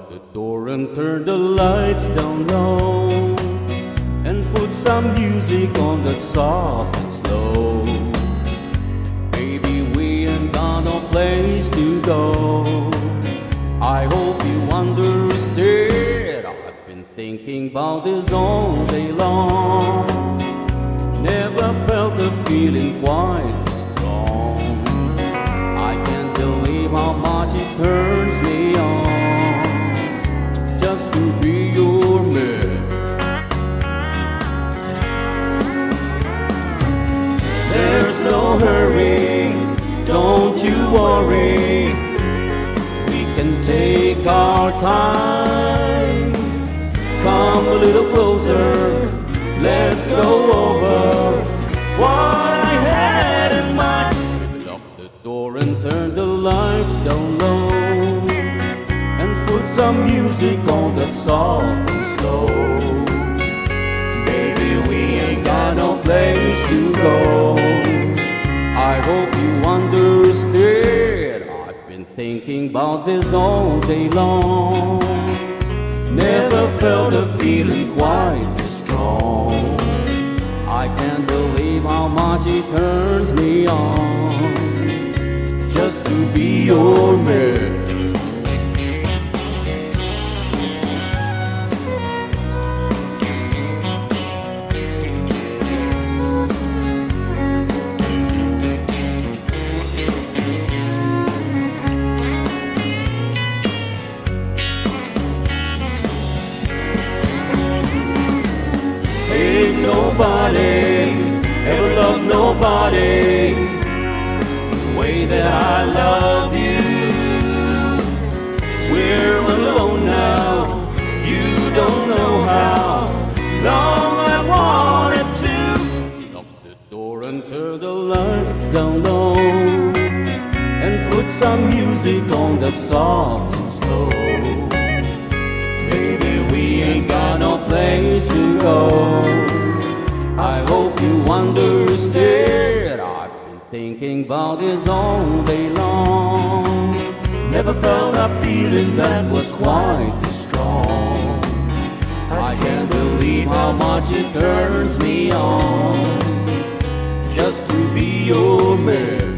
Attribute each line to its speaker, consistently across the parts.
Speaker 1: Lock the door and turn the lights down low, and put some music on that's soft and slow. Maybe we ain't got no place to go. I hope you understand. I've been thinking about this all day long. Never felt a feeling quite this strong. I can't believe how much it turns me on just to be your man. There's no hurry, don't you worry. We can take our time. Come a little closer, let's go over what I had in mind. Lock the door and turn the lights down low, and put some music on that's soft and slow. Baby, we ain't got no place to go. I hope you understand. I've been thinking about this all day long. Never felt a feeling quite this strong. I can't believe how much it turns me on just to be your man. Ain't nobody ever loved nobody the way that I love you. We're alone now, you don't know how long I wanted to. Lock the door and turn the light down low, and put some music on that's soft and slow. Baby, we ain't got no place to go. I hope you understand. I've been thinking about this all day long. Never felt a feeling that was quite this strong. I can't believe how much it turns me on just to be your man.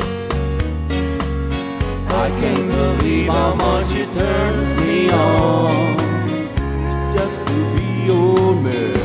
Speaker 1: I can't believe how much it turns me on just to be your man.